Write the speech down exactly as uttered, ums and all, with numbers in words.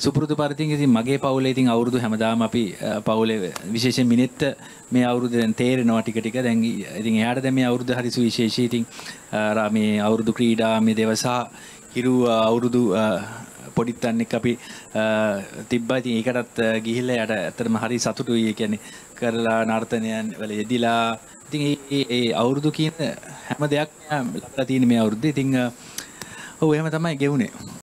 සුපුරුදු පරිදි ඉතින් මගේ පවුලේ ඉතින් අවුරුදු හැමදාම අපි පවුලේ විශේෂයෙන් මිනිත්ත මේ අවුරුදු දැන් තේරෙනවා ටික ටික දැන් ඉතින් එයාට දැන් මේ අවුරුදු හරි සුවිශේෂී ඉතින් මේ අවුරුදු ක්‍රීඩා මේ දවසා හිරු අවුරුදු පොඩිත්තන් එක්ක අපි තිබ්බා ඉතින් ඒකටත් ගිහිල්ලා යට ඇත්තටම හරි සතුටුයි ඒ කියන්නේ කරලා නර්තනයන් වල යෙදිලා ඉතින් ඒ ඒ අවුරුදු කියන හැම දෙයක්ම ලබලා තියෙන මේ අවුරුද්දේ ඉතින් ඔව් එහෙම තමයි ගෙවුනේ